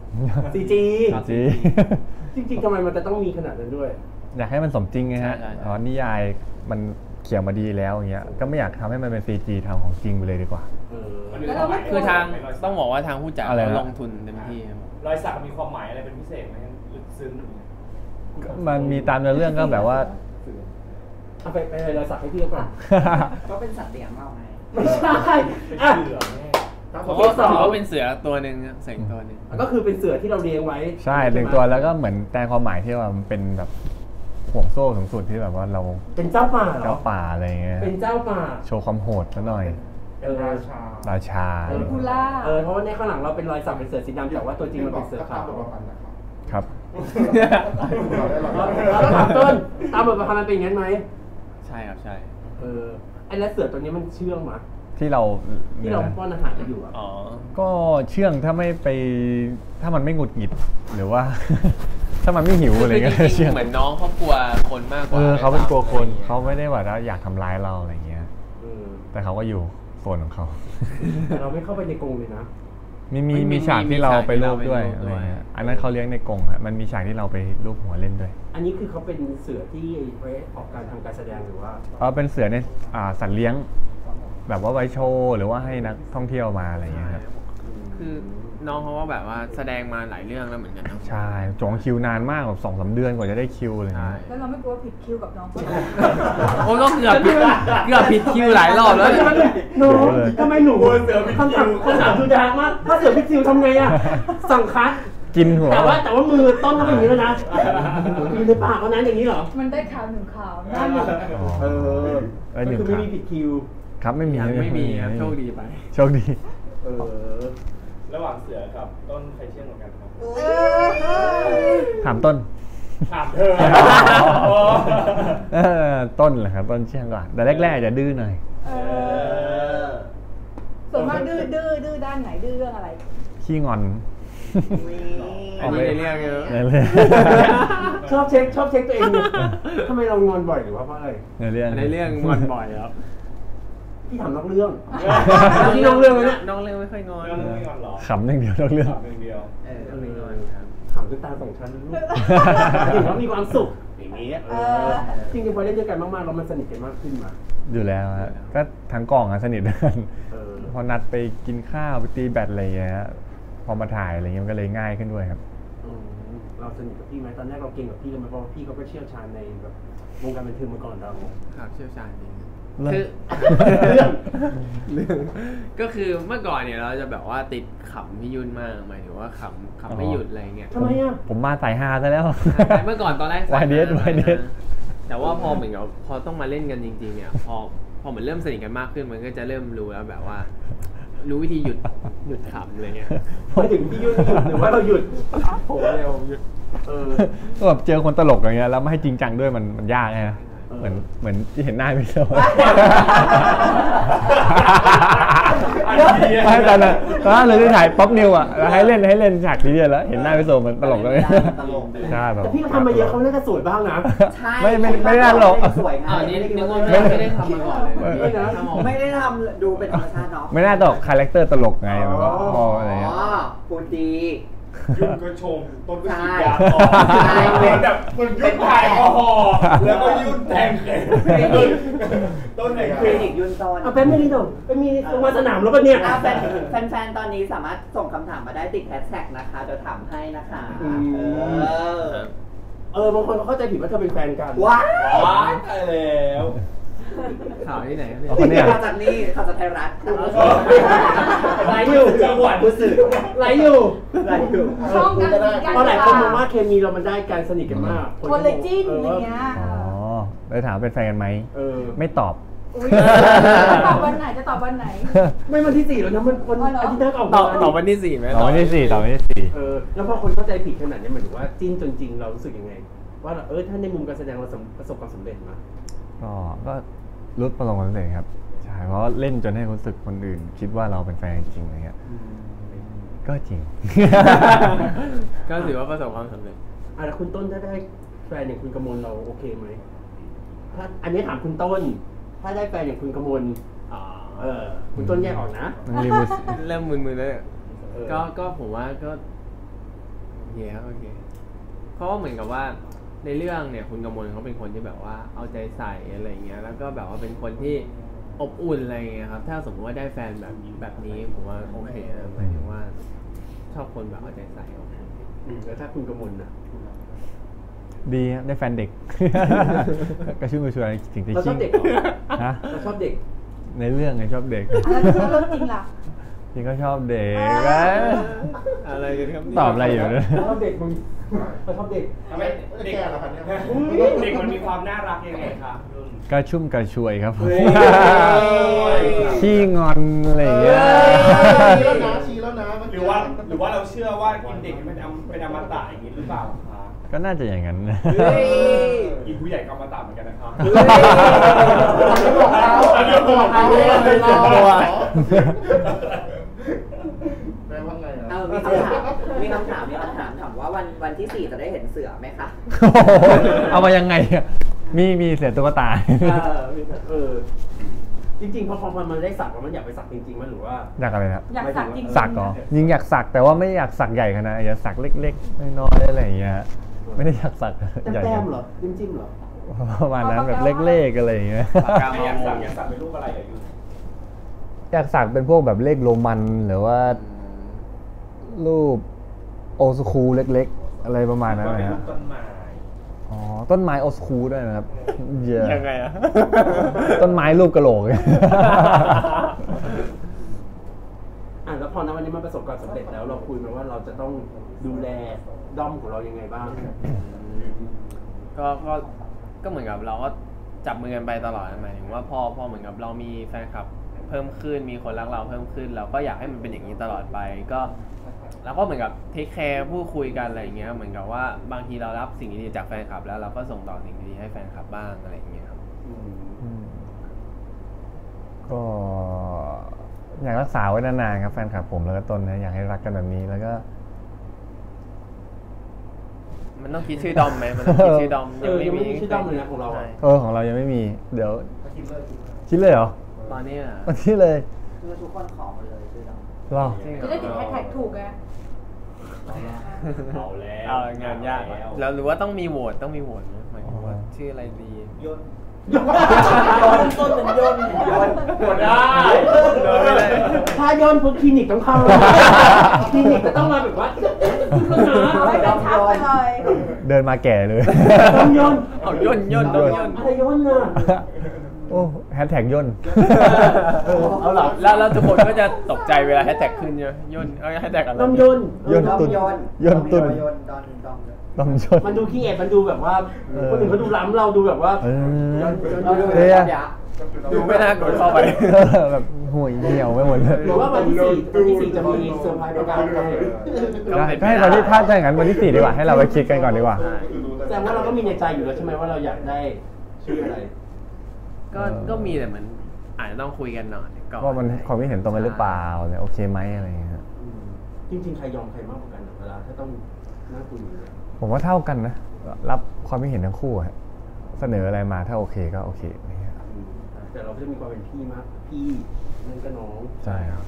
CG จริงๆทำไมมันจะต้องมีขนาดนั้นด้วยอยากให้มันสมจริงไงฮะใช่อ๋อนิยายมันเขียนมาดีแล้วอย่างเงี้ยก็ไม่อยากทำให้มันเป็น CG ทำของจริงไปเลยดีกว่ามันมีความหมายคือทางต้องบอกว่าทางผู้จัดอะไรนะเขาลงทุนเต็มที่ครับรอยสักมีความหมายอะไรเป็นพิเศษไหมลึกซึ้งมันมีตามเนื้อเรื่องก็แบบว่าเอาไปเลยเราสักให้พี่ก่อนก็เป็นสัตว์เลี้ยงเราไงไม่ใช่เป็นอ่ะเสือแม่เขาก็ถือว่าเป็นเสือตัวหนึ่งครับเสืออีกตัวหนึ่งก็คือเป็นเสือที่เราเลี้ยงไว้ใช่หนึ่งตัวแล้วก็เหมือนแปลความหมายที่ว่ามันเป็นแบบห่วงโซ่สูงสุดที่แบบว่าเราเป็นเจ้าป่าเหรเจ้าอป่าอะไรเงี้ยเป็นเจ้าป่าโชว์ความโหดซะหน่อยราชาราชากูล่าเพราะว่าในข้างหลังเราเป็นรอยสักเป็นเสือสีดำแต่ว่าตัวจริงมันเป็นเสือขาวก็ตามบทประพันธ์นะครับครับเราได้หรอแล้วถามต้นตามบทประพันธ์มันเป็นอย่างนั้นไหมใช่ครับใช่ไอ้แล้วเสือตัวนี้มันเชื่องมั้ยที่เราที่เราป้อนอาหารกันอยู่อ่ะอ๋อก็เชื่องถ้าไม่ไปถ้ามันไม่หงุดหงิดหรือว่า ถ้ามันไม่หิวอะไรเงี้ยคือจริเชื่องๆเหมือนน้องเขากลัวคนมากกว่าเขาเป็นกลัวคนอะไรเขาไม่ได้ว่าอยากทำร้ายเราอะไรเงี้ย แต่เขาก็อยู่โซนของเขาแต่เราไม่เข้าไปในกรงเลยนะมีฉากที่เราไปรูปด้วยอะไรเงี้ยอันนั้นเขาเลี้ยงในกรงฮะมันมีฉากที่เราไปรูปหัวเล่นด้วยอันนี้คือเขาเป็นเสือที่ไว้ออกการทำการแสดงหรือว่าเป็นเสือในสัตว์เลี้ยง แบบว่าไว้โชว์หรือว่าให้นักท่องเที่ยวมาอะไรเงี้ยครับคือน้องเขาก็แบบว่าแสดงมาหลายเรื่องแล้วเหมือนกันเนอะใช่จองคิวนานมากแบบ2-3 เดือนกว่าจะได้คิวอะไรใช่เงี้ยแล้วเราไม่กลัวผิดคิวกับน้องเขาเหรอโอ้ก็เกือบผิดคิวหลายรอบแล้วเนี่ยหนูทำไมหนูคำถามดูดาร์กมากถ้าเสือพิกซิวทำไงอ่ะสั่งคัดกินหัวแต่ว่ามือต้นก็เป็นอย่างนี้แล้วนะอยู่ในปากเขานั้นอย่างนี้เหรอมันได้ข่าวหนึ่งข่าวนั่นหนึ่งคือไม่มีผิดคิวครับไม่มีไม่มีครับโชคดีไปโชคดีระหว่างเสือกับต้นใครเชื่องกว่ากันครับถามต้นถามเธอต้นเหรอครับต้นเชี่ยงกว่าแต่แรกๆจะดื้อหน่อยส่วนมากดื้อด้านไหนดื้อเรื่องอะไรขี้งอนอันนี้ในเรื่องเยอะในเรื่องชอบเช็คตัวเองเนี่ยทำไมเรางอนบ่อยหรือว่าเพราะอะไรในเรื่องในเรื่องงอนบ่อยครับพี่ถามนอกเรื่องพี่นอกเรื่องเลยเนี่ยน้องเรื่องไม่ค่อยงอนเรื่องไม่งอนหรอขำอย่างเดียวทุกเรื่องถามเรื่องเดียวไม่งอนครับถามด้วยตาสองชั้นลูกถือว่ามีความสุขอย่างนี้จริงๆพอเล่นด้วยกันมากๆเรามันสนิทกันมากขึ้นมาอยู่แล้วฮะก็ทั้งกองอะสนิทกันพอนัดไปกินข้าวไปตีแบดอะไรอย่างเงี้ยพอมาถ่ายอะไรเงี้ยมันก็เลยง่ายขึ้นด้วยครับเราสนิทกับพี่ไหมตอนแรกเราเก่งกับพี่เลยไหมเพราะพี่เขาก็เชี่ยวชาญในแบบวงการบันเทิงมาก่อนเราครับเชี่ยวชาญจริงเรื่องเรื่องก็คือเมื่อก่อนเนี่ยเราจะแบบว่าติดขำพี่ยุ่นมากหมายถึงว่าขำไม่หยุดอะไรเงี้ยทำไมอ่ะผมมาสายฮาซะแล้วเมื่อก่อนตอนแรกวายเดสแต่ว่าพอเหมือนกับพอต้องมาเล่นกันจริงๆเนี่ยพอเหมือนเริ่มสนิทกันมากขึ้นมันก็จะเริ่มรู้แล้วแบบว่า รู้วิธีหยุดขำอะไรเงี้ยพอถึงพี่ยุ่นหยุดหรือว่าเราหยุดโหเร็วหยุดก็แบบเจอคนตลกอย่างเงี้ยแล้วไม่ให้จริงจังด้วยมันยากไงเหมือนที่เห็นหน้าพี่โซไม่ตอนนั้นเลยที่ถ่ายป๊อปนิวอ่ะแล้วให้เล่นฉากทีเดียวแล้วเห็นหน้าพี่โซมันตลกเลยใช่แบบแต่พี่ก็ทำมาเยอะเขาน่าจะสวยบ้างนะใช่ไม่ได้หรอกสวยงามนี่นึกว่าไม่ได้ทำมาก่อนเลยไม่ได้ทำดูเป็นธรรมชาติเนาะไม่น่าตลกคาแรคเตอร์ตลกไงแบบว่าพออะไรเงี้ยพูดดียุ่นก็ชงต้นก็ฉีดยาใช่เป็นแบบมันยุ่นถ่ายคอแล้วก็ยุ่นแทงเข็มต้นไหนคลินิกยุนโซนเอาแป๊บนึงดิเป็นมีลงมาสนามแล้วปะเนี่ยแฟนๆตอนนี้สามารถส่งคำถามมาได้ติดแฮชแท็กนะคะเดี๋ยวถามให้นะคะบางคนเขาเข้าใจผิดว่าเธอเป็นแฟนกันว้าวตายแล้วข่าวที่ไหนครับคนเนี้ยมาจากนี่ข่าวจากไทยรัฐไลฟ์อยู่จังหวัดผู้สื่อไลฟ์อยู่ไลฟ์อยู่ช่องการสนิทกันเพราะหลายคนมองว่าเคมีเรามันได้การสนิทกันมากคนเลยจิ้นอะไรเงี้ยอ๋อเลยถามเป็นแฟนกันไหมไม่ตอบจะตอบวันไหนจะตอบวันไหนไม่วันที่4แล้วนะมันวันอาทิตย์หน้าออกต่อวันที่4ไหมต่อวันที่ 4 แล้วพอคนเข้าใจผิดขนาดนี้หมายถึงว่าจิ้นจนจริงเรารู้สึกยังไง ว่าถ้าในมุมการแสดงเราประสบความสำเร็จมั้ยก็รู้ประสบความสำเร็จครับใช่เพราะเล่นจนให้รู้สึกคนอื่น คิดว่าเราเป็นแฟนจริงอะไรเงี้ยก็จริงก็ถือว่าประสบความสำเร็จแล้วคุณต้นถ้าได้แฟนอย่างคุณกมลเราโอเคไหมถ้าอันนี้ถามคุณต้นถ้าได้แฟนอย่างคุณกมลคุณต้นแยกออกนะนั่งรีมูสเริ่มมึนๆแล้วก็ผมว่าก็เคครับโอเคเพราะว่าเหมือนกับว่าในเรื่องเนี่ยคุณกมลเขาเป็นคนที่แบบว่าเอาใจใส่อะไรเงี้ยแล้วก็แบบว่าเป็นคนที่อบอุ่นอะไรเงี้ยครับถ้าสมมติว่าได้แฟนแบบนี้ผมว่าโอเคนะหมายถึงว่าชอบคนแบบเอาใจใส่โอเคแล้วถ้าคุณกมลน่ะดีครับได้แฟนเด็ก กระชุ่มกระชวยสิ่งที่เราชอบเด็กเหรอฮะเราชอบเด็กในเรื่องไงชอบเด็กแล้วเรื่องจริงล่ะจริงก็ชอบเด็กอะไรกันครับตอบอะไรอยู่เนี่ยเราชอบเด็กมึงเราชอบเด็กทำไมเด็กแก้แล้วครับเนี่ยเด็กมันมีความน่ารักยังไงครับกระชุ่มกระชวยครับผมเฮ้ยขี้งอนอะไรอย่างเงี้ยชี้แล้วนะหรือว่าเราเชื่อว่ากินเด็กเป็นอมตะอย่างนี้หรือเปล่าครับก็น่าจะอย่างนั้นนะกินผู้ใหญ่ก็อมตะเหมือนกันนะครับแม่ว่าไงอ่ะมีคำถามถามว่าวันที่ 4 จะได้เห็นเสือไหมคะเอามายังไงอะมีเสือตุ๊กตาจริงๆพอมันได้สักแล้วมันอยากไปสักจริงๆมั้ยหรือว่าอยากอะไรนะครับอยากสักจริงๆสักเหรอยิงอยากสักแต่ว่าไม่อยากสักใหญ่ขนาดอยากสักเล็กๆน้อยๆอะไรอย่างเงี้ยไม่ได้อยากสักใหญ่แต้มๆเหรอจิ้มๆเหรอประมาณนั้นแบบเล็กๆอะไรอย่างเงี้ยปากกาอยากมสั่อง งอยากสั่งเป็นรูปอะไรอ่ะยูอยากสักเป็นพวกแบบเลขโรมันหรือว่ารูปโอสคูลเล็กๆ อะไรประมาณนั้นเป็นนะรูฮะปต้นไม้อ๋อต้นไม้โอสคูลด้วยนะครับเยอะยังไงอะต้นไม้รูปกระโหลกแล้วพอณวันนี้มันประสบความสำเร็จแล้วเราคุยมาว่าเราจะต้องดูแลด้อมของเรายังไงบ้างก็เหมือนกับเราก็จับมือกันไปตลอดหมายถึงว่าพอเหมือนกับเรามีแฟนคลับเพิ่มขึ้นมีคนรักเราเพิ่มขึ้นเราก็อยากให้มันเป็นอย่างนี้ตลอดไปก็เราก็เหมือนกับเทคแคร์พูดคุยกันอะไรอย่างเงี้ยเหมือนกับว่าบางทีเรารับสิ่งดีๆจากแฟนคลับแล้วเราก็ส่งต่อสิ่งดีๆให้แฟนคลับบ้างอะไรอย่างเงี้ยครับก็อยากรักษาไว้นานๆครับแฟนคลับผมแล้วก็ตนนะอยากให้รักกันแบบนี้แล้วก็มันต้องคิดชื่อดอมไหมมันต้องคิดชื่อดอมยังไม่มีชื่อด้อมเลยนะของเราอะใช่ของเรายังไม่มีเดี๋ยวคิดเลยเหรอตอนนี้อะวันที่เลยคือทุกคนขอหมดเลยคือเรารอจะได้ติดแฮชแท็กถูกไงเอาแล้วเอางานยากแล้วหรือว่าต้องมีโหวตไหมหมายถึงว่าชื่ออะไรดีโยนต้นเป็นโยนโยนได้โยนไม่ได้ถ้าโยนพวกคลินิกต้องเข้าคลินิกจะต้องมาแบบว่าเอาให้เป็นชัดไปเลยเดินมาแก่เลยต้องโยนเอาย่นต้องย่นอะไรโยนน่ะโอ้แฮชแท็กย่นเอาหรอแล้วทุกคนก็จะตกใจเวลาแฮชแท็กขึ้นเยอะย่นเอาแฮชแท็กอะไรต้องโยนย่นตุนย่นตุนโยนดอนต้องย่นมันดูขี้เอ็ดมันดูแบบว่าคนอื่นเขาดูล้ำเราดูแบบว่าเฮ้ยดูไม่น่ากดเข้าไปแบบห่วยเหี่ยวไปหมดเลยหรือว่าวันที่ 4จะมีเซอร์ไพรส์ประการอะไรก็ให้วันที่ถ้าอย่างนั้นวันที่ 4ดีกว่าให้เราไปคิดกันก่อนดีกว่าแต่ว่าเราก็มีในใจอยู่แล้วใช่ไหมว่าเราอยากได้ชื่ออะไรก็มีแต่มันอาจจะต้องคุยกันหน่อยก่อนว่ามันความคิดเห็นตรงกันหรือเปล่าเนี่ยโอเคไหมอะไรอย่างเงี้ยจริงๆใครยอมใครมากกว่ากันเวลาถ้าต้องนั่งคุยอยู่เนี่ยผมว่าเท่ากันนะรับความคิดเห็นทั้งคู่อะเสนออะไรมาถ้าโอเคก็โอเคอะไรเงี้ยแต่เราก็จะมีความเป็นพี่มากพี่นั่นก็น้องใช่ครับ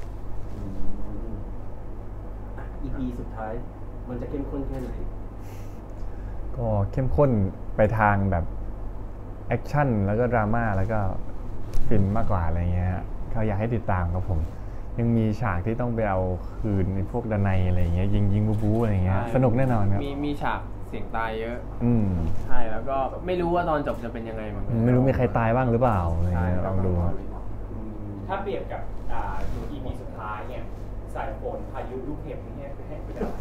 EP สุดท้ายมันจะเข้มข้นแค่ไหนก็เข้มข้นไปทางแบบแอคชั่นแล้วก็ดราม่าแล้วก็ฟินมากกว่าอะไรเงี้ยเขาอยากให้ติดตามครับผม ยังมีฉากที่ต้องไปเอาคืนในพวกดนัยอะไรเงี้ยยิงบู๊อะไรเงี้ยสนุกแน่นอนครับมีฉากเสียงตายเยอะใใช่แล้วก็ไม่รู้ว่าตอนจบจะเป็นยังไงเหมือนกันไม่รู้มีใครตายบ้างหรือเปล่าอะไรเงี้ยลองดูครับถ้าเปรียบกับดู EP สุดท้ายเนี่ยสายฝนพายุลูกเห็บเนี่ยให้เป็นอะไร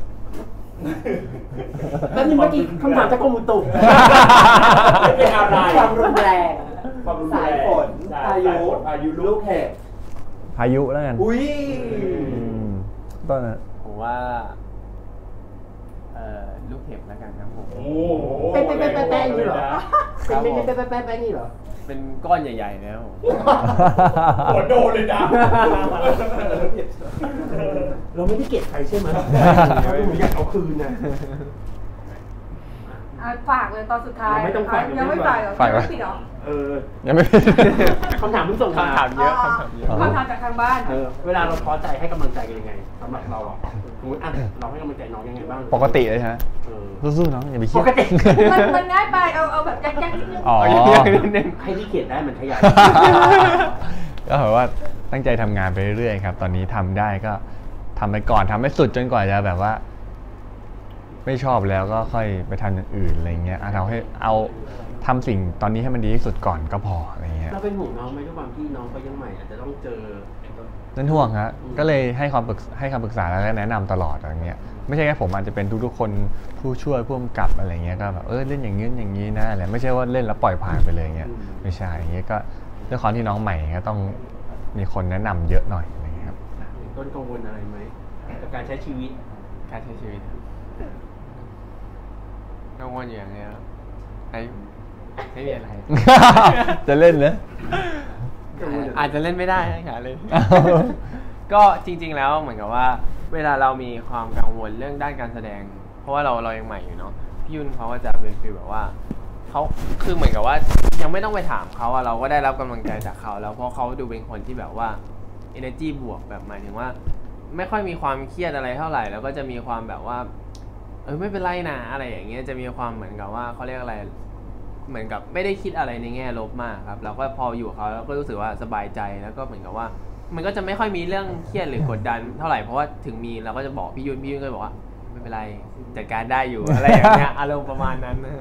แล้วนี่เมื่อกี้คำถามจากกรมอุตุเป็นอะไรความรุนแรงความรุนแรงสายฝนใช่พายุลูกเห็บพายุแล้วกันอุ้ยต้นนะผมว่าลูกเห็บแล้วกันครับผมโอ้แป๊ะนี่เหรอเป็นแป๊ะนี่เหรอเป็นก้อนใหญ่ๆนะครับผมหัวโดนเลยนะเราไม่ได้เก็บใครใช่ไหมเราอยากเอาคืนนะฝากเลยตอนสุดท้ายยังไม่ต้องฝากยังไม่ฝากเหรอฝากยังไม่ปิดเหรอยังไม่คำถามเพิ่งส่งมาคำถามเยอะคำถามเยอะคำถามจากทางบ้านเวลาเราท้อใจให้กำลังใจกันยังไงสำหรับเราอ่ะสมมติเราให้กำลังใจน้องยังไงบ้างปกติเลยฮะเออสู้ๆน้องอย่าไปเครียดปกติมันง่ายไปเอาแบบแจ๊กๆนิดนึงอ๋อให้ที่เขียนได้มันขยายก็แบบว่าตั้งใจทำงานไปเรื่อยๆครับ ตอนนี้ทำได้ก็ทำไปก่อนทำให้สุดจนกว่าจะแบบว่า ไม่ชอบแล้วก็ค่อยไปทำอย่างอื่นอะไรเงี้ยเราให้เอาทำสิ่งตอนนี้ให้มันดีที่สุดก่อนก็พออะไรเงี้ยเราเป็นห่วงน้องไหมด้วยความที่น้องเขายังใหม่อาจจะต้องเจอนั่นห่วงฮะก็เลยให้คำปรึกษาแล้วก็แนะนำตลอดอะไรเงี้ยไม่ใช่แค่ผมอาจจะเป็นทุกๆคนผู้ช่วยผู้กำกับอะไรเงี้ยก็แบบเล่นอย่างนี้อย่างนี้นะอะไรไม่ใช่ว่าเล่นแล้วปล่อยผ่านไปเลยเงี้ยไม่ใช่อย่างเงี้ยก็ด้วยความที่น้องใหม่ก็ต้องมีคนแนะนำเยอะหน่อยอะไรเงี้ยครับต้นกังวลอะไรไหมกับการใช้ชีวิตการใช้ชีวิตกังวลอยู่อย่างเงี้ยไม่มีอะไรจะเล่นเหรออาจจะเล่นไม่ได้นะเลย ก็จริง ๆ แล้วเหมือนกับว่า เวลาเรามีความกังวลเรื่องด้านการแสดง เพราะว่าเรายังใหม่อยู่เนาะพี่ยุ่นเขาก็จะเป็นฟีลแบบว่าเขาคือเหมือนกับว่ายังไม่ต้องไปถามเขาเราก็ได้รับกำลังใจจากเขาแล้วเพราะเขาดูเป็นคนที่แบบว่า energy บวกแบบหมายถึงว่า ไม่ค่อยมีความเครียดอะไรเท่าไหร่แล้วก็จะมีความแบบว่าไม่เป็นไรนะอะไรอย่างเงี้ยจะมีความเหมือนกับว่าเขาเรียกอะไรเหมือนกับไม่ได้คิดอะไรในแง่ลบมากครับเราก็พออยู่เขาแล้วก็รู้สึกว่าสบายใจแล้วก็เหมือนกับว่า มันก็จะไม่ค่อยมีเรื่องเครียดหรือกดดันเท่าไหร่เพราะว่าถึงมีเราก็จะบอกพี่ยุ่นก็บอกว่าไม่เป็นไรจัดการได้อยู่ อะไรอย่างเงี้ยอารมณ์ประมาณนั้นนะ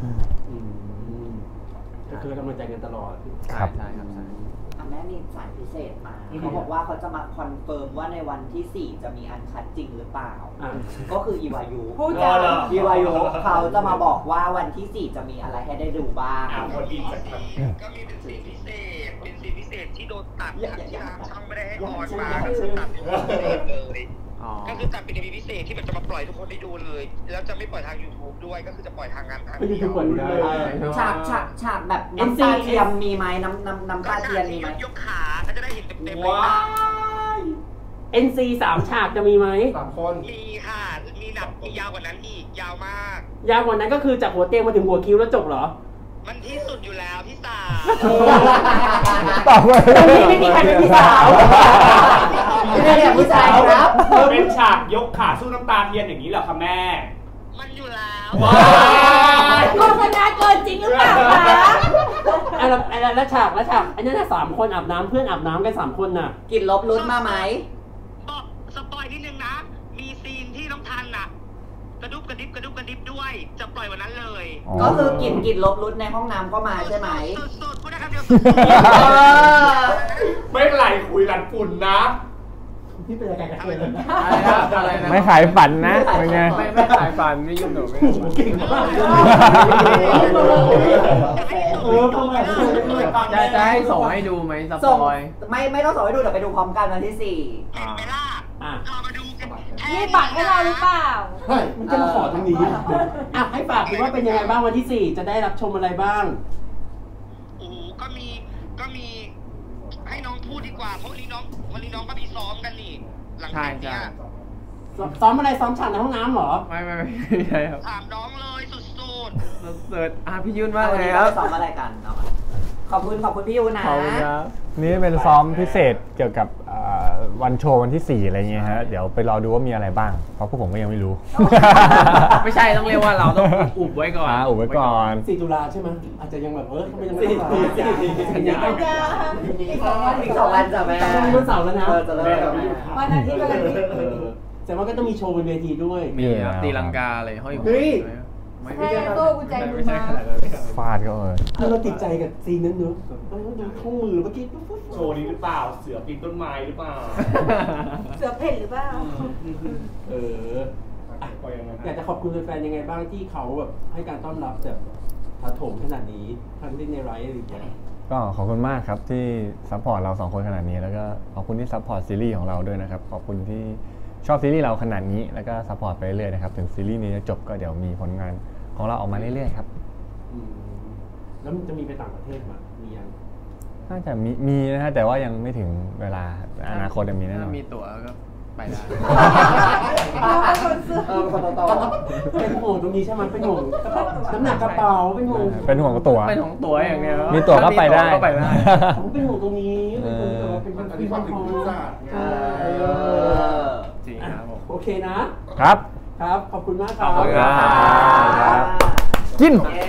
ก็คือกำลังใจกันตลอดครับใช่ครับใช่แม่มีสายพิเศษมาเขาบอกว่าเขาจะมาคอนเฟิร์มว่าในวันที่ 4 จะมีอันคัดจริงหรือเปล่า ก็คืออีวายุพูดจาอีวายุเขาจะมาบอกว่าวันที่ 4 จะมีอะไรให้ได้ดูบ้างคนอินจากทางก็มีเป็นซีนพิเศษ เป็นซีนพิเศษที่โดนตัดที่ทางช่องไม่ได้ให้ออนมาก็คือตัดเป็นพิเศษเลยก็คือตัดเป็นอีพีพิเศษที่แบบจะมาปล่อยทุกคนได้ดูเลย แล้วจะไม่ปล่อยทาง YouTube ด้วยก็คือจะปล่อยทางงานทางไม่มีเดีทุยกวคนได้ฉากแบบน้ำตาเทียมมีไหมน้ำตาเทียมมีไหมยกขาก็จะได้เห็นเต็มๆเลยว้า NC 3 ฉากจะมีไหม 3 คนมีค่ะ มีหนักมียาวกว่านั้นอีก ยาวมากยาวกว่านั้นก็คือจากหัวเตียงมาถึงหัวคิ้วแล้วจบเหรอมันที่สุดอยู่แล้วพี่สาวตอบมาตอนนี้ไม่มีใครเป็นพี่สาวไม่ได้แบบผู้ชายครับเป็นฉากยกขาสู้น้ำตาเทียนอย่างนี้เหรอคะแม่มันอยู่แล้วว้ายโฆษณาเกินจริงหรือเปล่าคะแล้วฉากอันนั้น3 คนอาบน้ำเพื่อนอาบน้ำกัน3 คนน่ะกินลบลุ้นมาไหมบอกสปอยนิดนึงนะ มีซีนที่น้องทันน่ะ กระดุบกระดิบด้วย จะปล่อยวันนั้นเลยก็คือกินลบลุ้นในห้องน้ำก็มาใช่ไหมสุดๆพูดได้คำเดียวไม่เป็นไรคุยหลันฝุ่นนะที่เป็นรายการกระเทยเลยนะอะไรนะไม่ขายฝันนะเป็นไงไม่ขายฝันไม่ยุ่งหนูไม่เก่งมากจะให้ส่งให้ดูไหมสส่งปอยไม่ต้องส่งให้ดูเดี๋ยวไปดูพร้อมกันวันที่เห็นไหมล่ะรอมาดูกันมีบัตรให้เราหรือเปล่ามันจะมาขอทางนี้ให้ฝากดูว่าเป็นยังไงบ้างวันที่ 4 จะได้รับชมอะไรบ้างโอ้โหก็มีให้น้องพูดดีกว่าเพราะวันนี้น้องก็มีซ้อมกันนี่หลังจากเนี้ยซ้อมอะไรซ้อมฉากในห้องน้ำเหรอไม่ใช่ครับถามน้องเลยสุดเสิร์ชพี่ยุ่น 4 ว่าวันไงนี้คเรารับซ้อมอะไรกันเนาะขอบคุณพี่ยูนะขอบคุณครับนี่เป็นซ้อมพิเศษเกี่ยวกับวันโชว์วันที่ 4 อะไรเงี้ยฮะเดี๋ยวไปรอดูว่ามีอะไรบ้างเพราะพวกผมก็ยังไม่รู้ไม่ใช่ต้องเรียกว่าเราต้องอุบไว้ก่อนอุบไว้ก่อน 4 ตุลาใช่ไหมอาจจะยังแบบทำไมยังไม่มากันยาอีก2 วันจะแม่วันเสาร์แล้วนะจะเริ่มวันอาทิตย์วันอาทิตย์แต่ว่าก็ต้องมีโชว์บนเวทีด้วยมีครับตีลังกาอะไรห้อยหัวเฮ้ยไม่ให้ใช่โซ่กุญแจมือไม่ใช่มาขนาดนั้นครับฟาดก็เราติดใจกับซีนนั้นเนอะดูข้อมือเมื่อกี้โชว์นี้หรือเปล่า เสือปีนต้นไม้หรือเปล่าเสือเพ่นหรือเปล่าอยากจะขอบคุณแฟนๆยังไงบ้างที่เขาแบบให้การต้อนรับแบบถาโถมขนาดนี้ทั้งที่ในไลฟ์อะไรอย่างเงี้ยก็ขอบคุณมากครับที่ซัพพอร์ตเรา2 คนขนาดนี้แล้วก็ขอบคุณที่ซัพพอร์ตซีรีส์ของเราด้วยนะครับขอบคุณที่ชอบซีรีส์เราขนาดนี้แล้วก็ซัพพอร์ตไปเรื่อยๆนะครับถึงซีรีส์นี้จะจบก็เดี๋ยวมีผลงานของเราออกมาเรื่อยๆครับแล้วมันจะมีไปต่างประเทศมั้ยมียังน่าจะมีนะฮะแต่ว่ายังไม่ถึงเวลาอนาคตจะมีแน่นอนถ้ามีตั๋วก็ไปได้คนต่อเป็นห่วงตรงนี้ใช่ไหมเป็นห่วงกระเป๋าน้ำหนักกระเป๋าเป็นห่วงเป็นห่วงตั๋วเป็นของตัวอย่างเดียวมีตั๋วก็ไปได้ก็ไปได้ผมเป็นห่วงตรงนี้เป็นคนที่ความพร้อมใช่จริงครับผมโอเคนะครับครับขอบคุณมากครัขอบคุณครับกิน